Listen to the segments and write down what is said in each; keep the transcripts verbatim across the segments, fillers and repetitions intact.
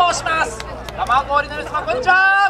唱します。生氷の皆様、こんにちは。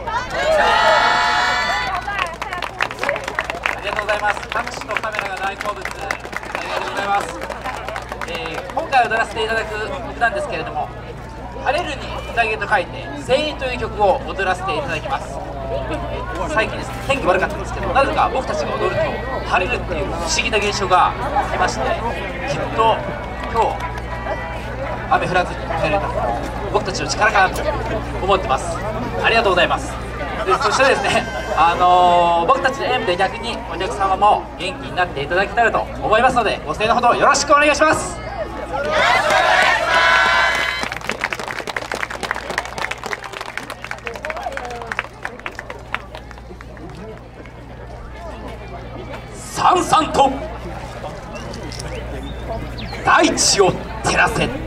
ありがとうございます。拍手とカメラが大好物、ありがとうございます。えー、今回踊らせていただく曲なんですけれども、晴れるに宴と書いて晴雨という曲を踊らせていただきます。最近ですね、天気悪かったんですけど、なぜか僕たちが踊ると晴れるっていう不思議な現象が起きまして、きっと今日雨降らずに帰れた僕たちの力かなと思ってます。ありがとうございます。でそしてですね、あのー、僕たちの演舞で逆にお客様も元気になっていただけたらと思いますので、ご声援のほどよろしくお願いします。さんさんと大地を照らせ。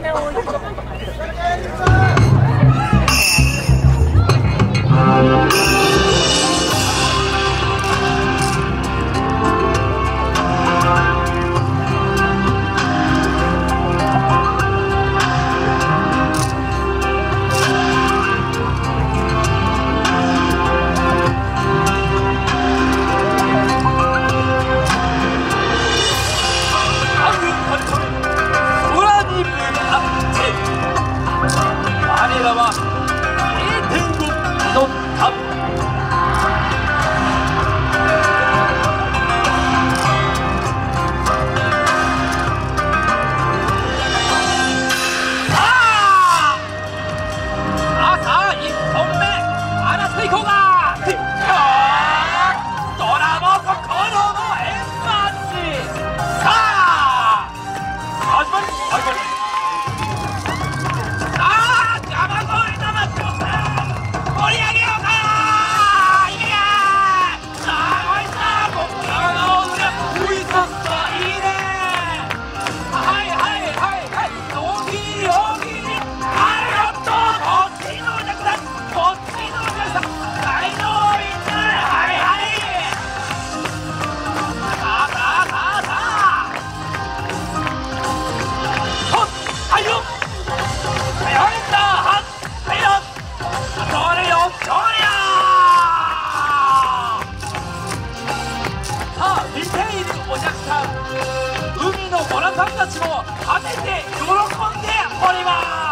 海のボラさんたちも跳ねて喜んでおります。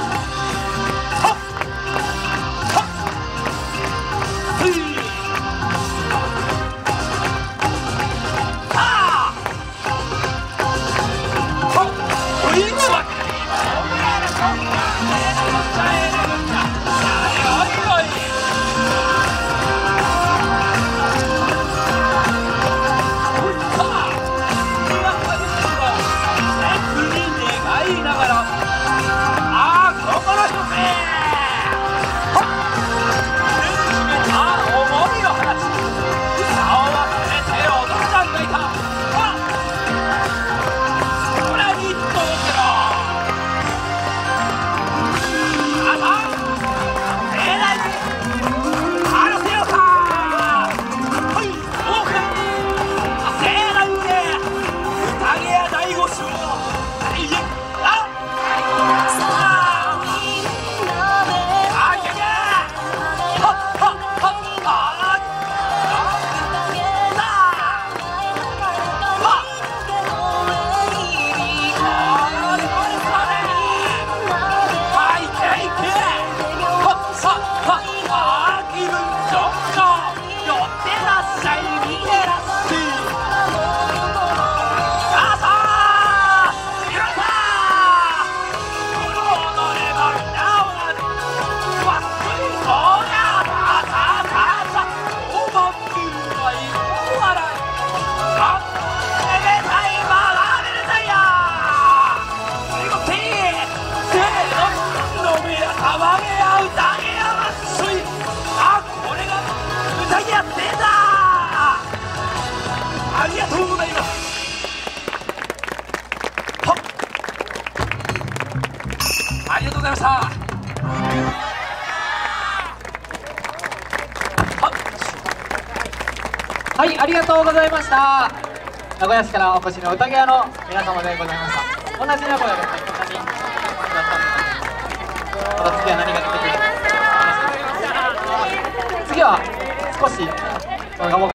ありがとうございました。はい、ありがとうございました。名古屋市からお越しの宴屋の皆様でございました。同じ名古屋でこちらにまた次は何が出てくるのか次は少し